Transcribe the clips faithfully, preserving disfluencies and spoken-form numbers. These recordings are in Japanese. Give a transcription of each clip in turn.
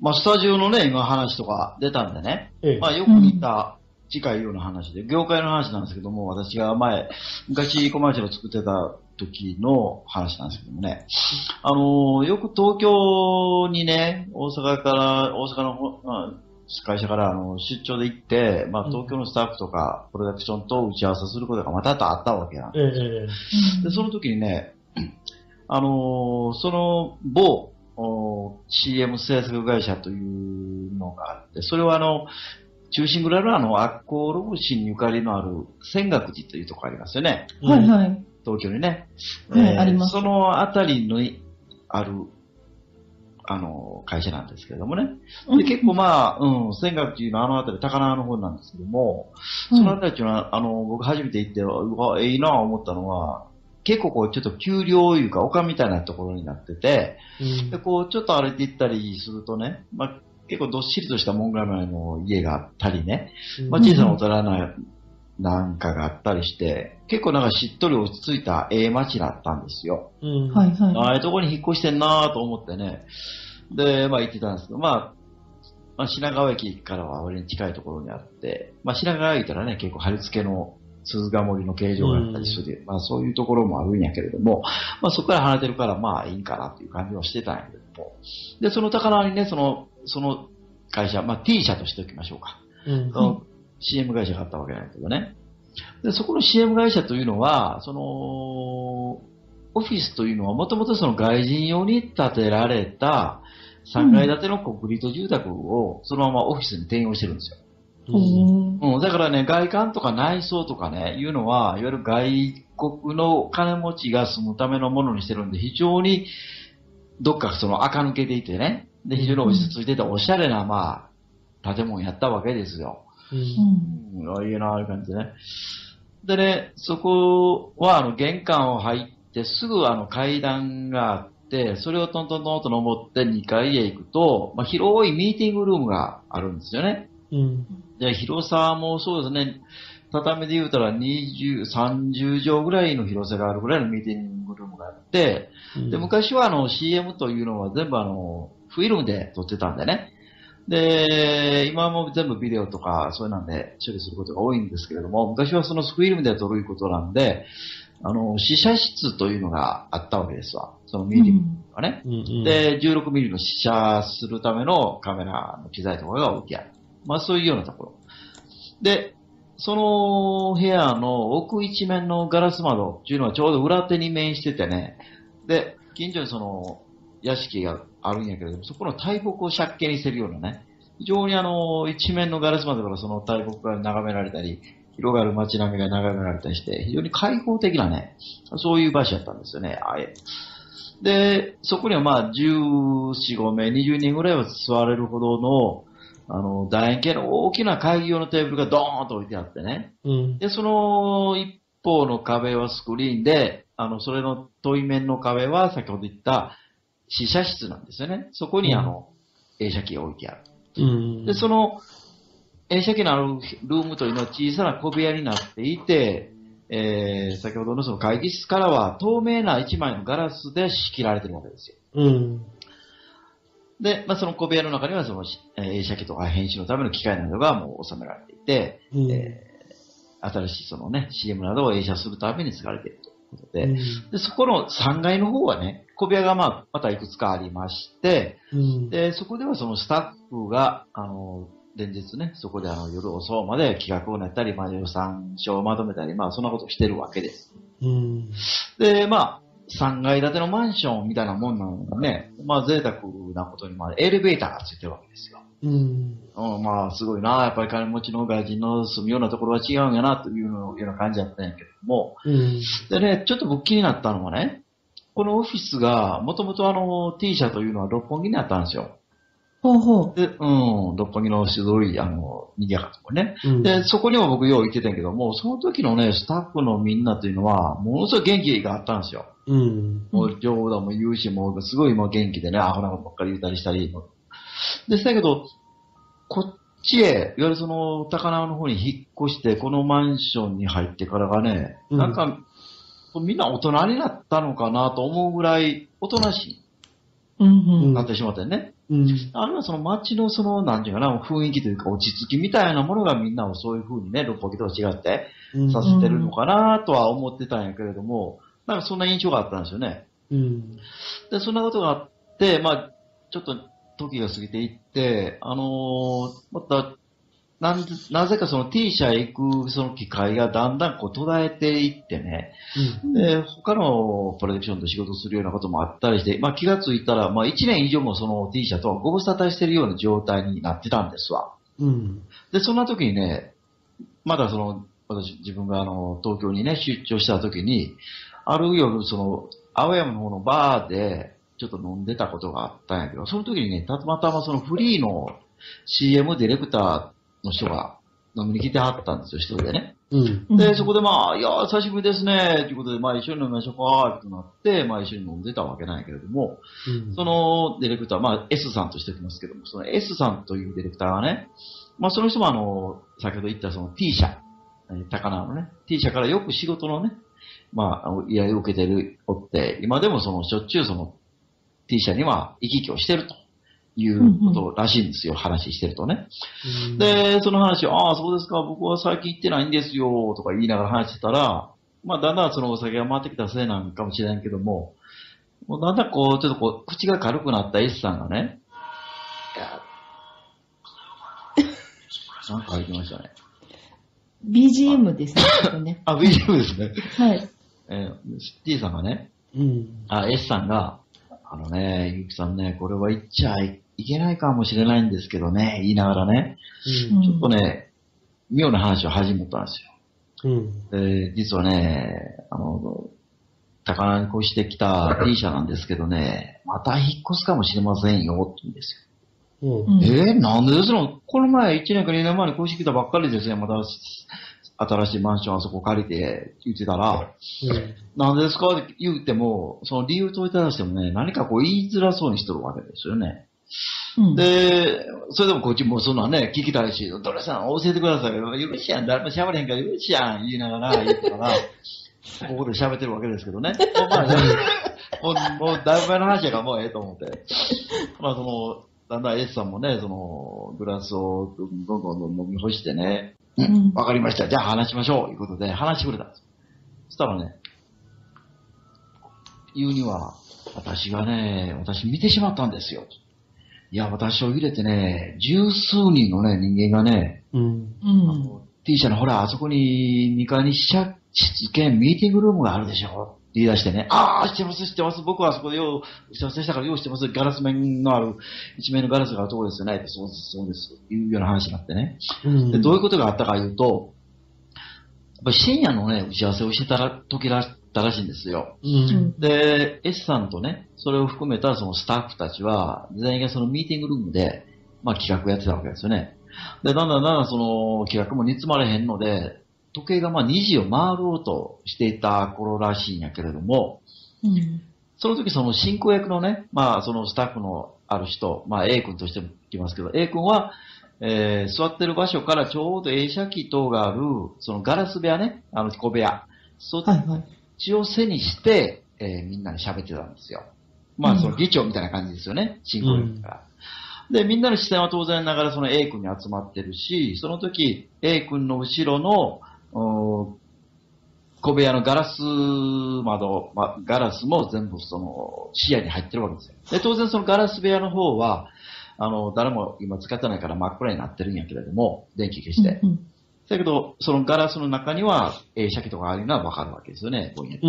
まあ、スタジオのね、今話とか出たんでね、 ええ、 まあ、よく似た近いような話で、業界の話なんですけども、私が前、昔コマーシャルを作ってた時の話なんですけどもね、あのーよく東京にね、大阪から、大阪のほ、まあ会社からあの出張で行って、まあ、東京のスタッフとかプロダクションと打ち合わせすることがまたあったわけなんええ、 ですよ。 えで、その時にね、あのーその某お シーエム 制作会社というのがあって、それはあの、中心蔵のあの、赤穂浪士にゆかりのある泉岳寺というところありますよね。 え、 はいはい。 東京にね。 はいありますそのあたりにある、あの、会社なんですけれどもね。で、結構まあ、うん、泉岳寺のあのあたり、高輪の方なんですけども、そのあたりっていうのは、あの、僕初めて行って、うわ、ええなぁ思ったのは、結構こう、ちょっと丘陵いうか、丘みたいなところになってて、 うんで、こう、ちょっと歩いて行ったりするとね、まあ、結構どっしりとした門構えの家があったりね、まあ、小さなお寺ななんかがあったりして、結構なんかしっとり落ち着いたええ街だったんですよ。 うんはいはい。 ああいうところに引っ越してんなぁと思ってね。で、まあ行ってたんですけど、まあ、まあ、品川駅からは割に近いところにあって、まあ品川駅からね、結構貼り付けの鈴ヶ森の形状があったりする、まあそういうところもあるんやけれども、まあそこから離れてるからまあいいんかなっていう感じはしてたんやけども。で、その高輪にね、その、その会社、まあ T 社としておきましょうか。 うんその シーエム 会社があったわけなんだけどね。で、そこの シーエム 会社というのは、その、オフィスというのはもともとその外人用に建てられたさんがい建てのコンクリート住宅をそのままオフィスに転用してるんですよ。 うんおーうん、だからね、外観とか内装とかね、いうのは、いわゆる外国の金持ちが住むためのものにしてるんで、非常にどっかその垢抜けていてね、で、非常に落ち着いてておしゃれな、まあ、建物やったわけですよ。 うんうんうん、ああいうな、ああいう感じでね。でね、そこは、あの、玄関を入ってすぐあの階段があって、それをトントントンと登ってにかいへ行くと、まあ、広いミーティングルームがあるんですよね。 うんで、広さもそうですね、畳で言うたらにじゅう、さんじゅう畳ぐらいの広さがあるぐらいのミーティングルームがあって、で、昔はあの シーエム というのは全部あの、フィルムで撮ってたんでね。で、今も全部ビデオとかそういうなんで処理することが多いんですけれども、昔はそのフィルムで撮ることなんで、あの、試写室というのがあったわけですわ。そのミーティングがね。 うんうんで、じゅうろくミリの試写するためのカメラの機材とかが置いてある。まあそういうようなところ。で、その部屋の奥一面のガラス窓っていうのはちょうど裏手に面しててね、で、近所にその屋敷があるんやけれども、そこの大木を借景にしてるようなね、非常にあの、一面のガラス窓からその大木が眺められたり、広がる街並みが眺められたりして、非常に開放的なね、そういう場所だったんですよね、あれ。で、そこにはまあ、じゅうよん、ごめい、にじゅうにんぐらいは座れるほどの、あの、楕円形の大きな会議用のテーブルがドーンと置いてあってね。 うんで、その一方の壁はスクリーンで、あの、それの対面の壁は先ほど言った試写室なんですよね。そこにあの、映写機が置いてある。 うんで、その映写機のあるルームというのは小さな小部屋になっていて、えー、先ほどのその会議室からは透明な一枚のガラスで仕切られてるわけですよ。 うんで、まあ、その小部屋の中にはその、えー映写機とか編集のための機械などがもう収められていて、 うんえー新しいそのね、シーエム などを映写するために使われているということで、 うんで、そこのさんがいの方はね、小部屋がまあ、またいくつかありまして、 うんで、そこではそのスタッフが、あの、連日ね、そこであの夜遅うまで企画を練ったり、まあ予算書をまとめたり、まあそんなことをしてるわけです。 うんで、まあ、さんがい建てのマンションみたいなもんなのでね、まあ贅沢なことに、まあエレベーターがついてるわけですよ。 うんうん、まあすごいな、やっぱり金持ちの外人の住むようなところは違うんやな、というような感じだったんやけども、 うんでね、ちょっと僕気になったのはね、このオフィスが、もともとあの、T 社というのは六本木にあったんですよ。 ほうほう。 で、うん、六本木のすごい、あの、賑やかなところね。 うんで、そこにも僕よう行ってたんやけども、その時のね、スタッフのみんなというのは、ものすごい元気があったんですよ。 うんもう冗談も言うし、もうすごいもう元気でね、アホなことばっかり言ったりしたり。で、だけど、こっちへ、いわゆるその、高輪の方に引っ越して、このマンションに入ってからがね、 うんなんか、みんな大人になったのかなと思うぐらい、おとなしうんうん。 くなってしまってね。 ううん。 あるいはその街のその、なんていうかな、雰囲気というか落ち着きみたいなものがみんなをそういう風にね、六本木とは違ってうん。 させてるのかなとは思ってたんやけれども、なんかそんな印象があったんですよね。 うん。 で、そんなことがあって、まあ、ちょっと時が過ぎていって、あのーまた、なんで、なぜかその T 社へ行くその機会がだんだんこう途絶えていってね、で、他のプロダクションと仕事するようなこともあったりして、まあ気がついたら、まあいちねん以上もその T 社とご無沙汰してるような状態になってたんですわ。 うん。 で、そんな時にね、まだその、私、自分があの、東京にね、出張した時に、ある夜、その、青山の方のバーで、ちょっと飲んでたことがあったんやけど、その時にね、たまたまそのフリーの シーエム ディレクターの人が飲みに来てはったんですよ、一人でね。 うん。 で、そこでまあ、いやー、久しぶりですね、ということで、まあ一緒に飲みましょうか、となって、まあ一緒に飲んでたわけなんやけれども、 うん。 そのディレクター、まあ S さんとしておきますけども、その S さんというディレクターがね、まあその人もあの、先ほど言ったその T 社、高輪のね、T 社からよく仕事のね、まあ、依頼を受けてる、おって、今でもそのしょっちゅうその T 社には行き来をしてるということらしいんですよ、話してるとね。で、その話を、ああ、そうですか、僕は最近行ってないんですよ、とか言いながら話してたら、まあ、だんだんそのお酒が回ってきたせいなんかもしれないけども、もうだんだんこう、ちょっとこう、口が軽くなった S さんがね、いや、なんか言ってましたね。 ビージーエム ですね、ここね。 あ、ビージーエム ですね。 はい。 えー、T さんがね、 うん。 あ、S さんが、あのね、ゆきさんね、これは言っちゃいけないかもしれないんですけどね、言いながらね、 うん。 ちょっとね、妙な話を始めたんですよ。 うん。 で、実はね、あの、高輪に越してきた T 社なんですけどね、また引っ越すかもしれませんよ、って言うんですよ。 うん。 えー、なんでですの？この前、いちねんかにねんまえに越してきたばっかりですね、また、新しいマンションあそこ借りて言ってたら、なんでですかって言っても、その理由といただしてもね、何かこう言いづらそうにしとるわけですよね。 うん、 で、それでもこっちもそんなね、聞きたいし、どれさん教えてくださいよ。許しやん、誰も喋れへんから許しやん、言いながら言ったから、ここで喋ってるわけですけどね。もうまあ、もう、もうだいぶ前の話やからもうええと思って。まあその、だんだん S さんもね、その、グラスをどんどんどんどん飲み干してね、うん、わかりました。じゃあ話しましょう。ということで話してくれたんですよ。そしたらね、言うには、私がね、私見てしまったんですよ。いや、私を入れてね、十数人のね、人間がね、 うん。 あの T 社のほら、あそこににかいに試写室兼ミーティングルームがあるでしょって言い出してね、ああ、知ってます、知ってます。僕はあそこでよう、打ち合わせしたからよう知ってます。ガラス面のある、一面のガラスがあるところですよね。そうです、そうです。いうような話になってね。 うん、 でどういうことがあったか言うと、やっぱり深夜のね、打ち合わせをしてたら、時だったらしいんですよ。 うん。 で、S さんとね、それを含めたそのスタッフたちは、全員がそのミーティングルームで、まあ企画やってたわけですよね。で、だんだんだんだんその企画も煮詰まれへんので、時計がまあにじを回ろうとしていた頃らしいんやけれども、 うん、 その時その進行役のね、まあそのスタッフのある人、まあ A 君としても言いますけど、A 君は、えー、座ってる場所からちょうど映写機等がある、そのガラス部屋ね、あの小部屋、そっちを背にして、えー、みんなに喋ってたんですよ。まあその議長みたいな感じですよね、進行役から。うん、で、みんなの視線は当然ながらその A 君に集まってるし、その時 A 君の後ろの、小部屋のガラス窓、ま、ガラスも全部その視野に入ってるわけですよ。で、当然そのガラス部屋の方は、あの、誰も今使ってないから真っ暗になってるんやけれども、電気消して。うんうん、だけど、そのガラスの中には映写機とかあるのはわかるわけですよね、こういう、うん、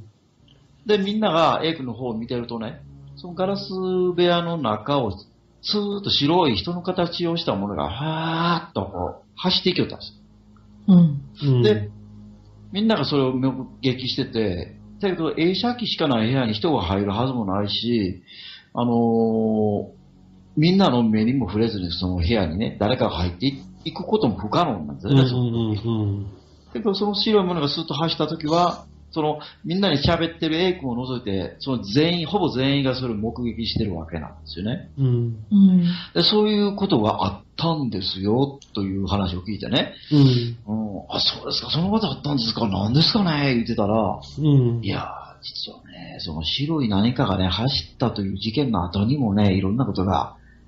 で、みんなが A 君の方を見てるとね、そのガラス部屋の中をスーッと白い人の形をしたものが、はーっとこう、走っていきよったんですよ。うん、で、みんながそれを目撃してて、だけど映写機しかない部屋に人が入るはずもないし、あのー、みんなの目にも触れずにその部屋にね、誰かが入っていくことも不可能なんですよね。だけどその白いものがスーッと走った時は、そのみんなに喋ってる A 君を除いて、その全員、ほぼ全員がそれを目撃してるわけなんですよね。うん、でそういうことがあったんですよ、という話を聞いてね。うん、うん、あ、そうですか、そのことあったんですか、何ですかね、言ってたら、うん、いや、実はね、その白い何かがね、走ったという事件の後にもね、いろんなことが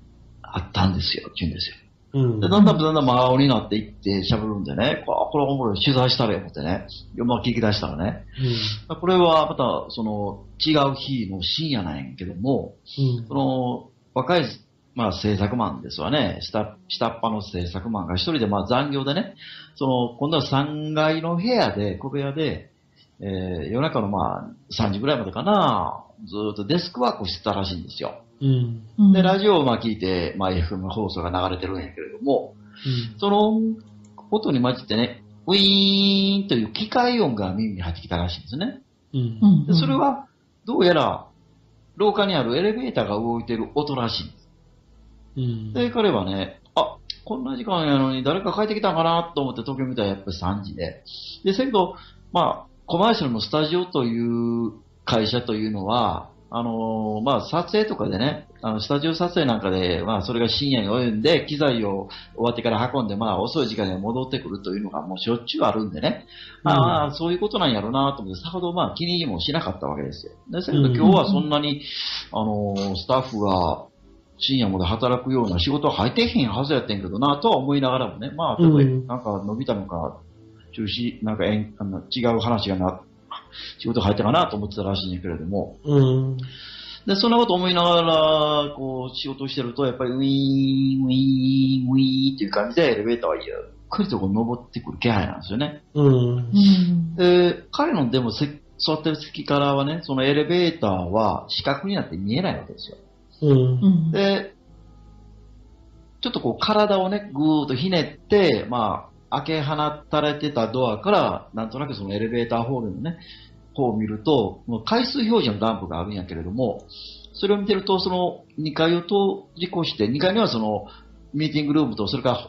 あったんですよ、って言うんですよ。 うん。 で、だんだんだんだん真顔になっていって喋るんでね、これはおもろい、取材したらよってね、まあ聞き出したらね、これはまた、その、違う日の深夜なんやけども、 うん。 その、若い、まあ制作マンですわね、下、下っ端の制作マンが一人でまあ残業でね、その、今度はさんがいの部屋で、小部屋で、えー、夜中のまあさんじぐらいまでかな、ずーっとデスクワークをしてたらしいんですよ。 うん。 うん。 で、ラジオをまあ聞いて、まあ エフエム 放送が流れてるんやけれども、その音に混じってね、ウィーンという機械音が耳に入ってきたらしいんですね。 うんう。ん。 でそれは、どうやら、廊下にあるエレベーターが動いてる音らしいんです。 うん。 で、彼はね、あ、こんな時間やのに誰か帰ってきたんかなと思って時計見たらやっぱりさんじで。で、せけど、まあ、コマーシャルのスタジオという会社というのは、あのーまあ、撮影とかでね、あの、スタジオ撮影なんかで、まあ、それが深夜に及んで、機材を終わってから運んで、まあ、遅い時間に戻ってくるというのがもうしょっちゅうあるんでね。 うんああ、そういうことなんやろうなと思って、さほどまあ、気に入りもしなかったわけですよ。で、せけど今日はそんなに、あのースタッフが、深夜まで働くような仕事は入ってへんはずやってんけどなとは思いながらもね、まあ、ちょっとうんなんか伸びたのか、中止、なんかえんあの違う話がな、仕事入ったかなと思ってたらしいんやけれども、 うん。 で、そんなこと思いながら、こう、仕事をしてると、やっぱりウィーン、ウィーン、ウィーンっていう感じでエレベーターはゆっくりとこう登ってくる気配なんですよね。 うん。 うん。 で、彼のでもせ座ってる席からはね、そのエレベーターは四角になって見えないわけですよ。 うん。 うん。 で、ちょっとこう体をね、ぐーっとひねって、まあ、開け放たれてたドアから、なんとなくそのエレベーターホールのね、方を見ると、もう回数表示のランプがあるんやけれども、それを見てると、そのにかいを通り越して、にかいにはそのミーティングルームと、それから、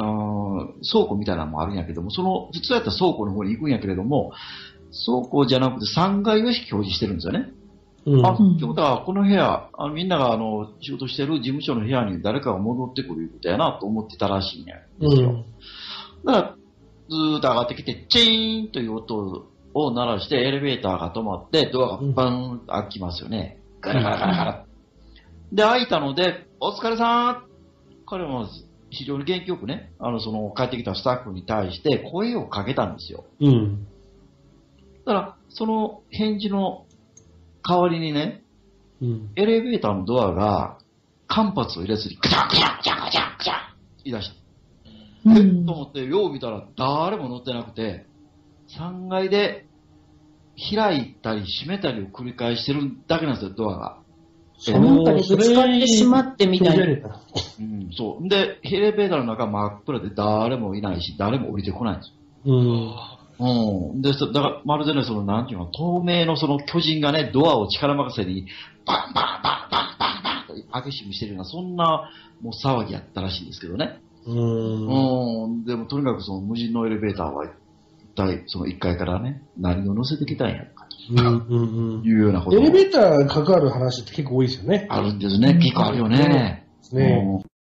うーん倉庫みたいなのもあるんやけども、その、普通やったら倉庫の方に行くんやけれども、倉庫じゃなくてさんがいを表示してるんですよね。 うん。 あ、ということは、この部屋、あのみんながあの仕事してる事務所の部屋に誰かが戻ってくるいうことやなと思ってたらしいんやですよ。だから、ずーっと上がってきて、チーンという音を鳴らして、エレベーターが止まって、ドアがバーンと開きますよね。ガラガラガラガラ。で、開いたので、お疲れさん。彼は非常に元気よくね、あの、その、帰ってきたスタッフに対して声をかけたんですよ。 うん。 だから、その返事の代わりにね、 うん。 エレベーターのドアが間髪を入れずに、クチャンクチャンクチャンクチャンクチャン言い出して、 うえっんと思って、よう見たら誰も乗ってなくて、さんがいで開いたり閉めたりを繰り返してるだけなんですよ、ドアが。 その中にぶつかってしまってみたいな。 うん、そう。で、エレベーターの中真っ暗で誰もいないし、誰も降りてこないんですよ。 うん。 うん。で、そだから、まるでね、その、なんていうの、透明のその巨人がね、ドアを力任せに、バンバンバンバンバンバンと開け閉めしてるような、そんな、もう騒ぎやったらしいんですけどね。 うん。 うん。でも、とにかくその無人のエレベーターは、一体、そのいっかいからね、何を乗せてきたんやろかうんうんうん。 というようなことエレベーターが関わる話って結構多いですよね。 あるんですね。結構あるよね。 ね。 うん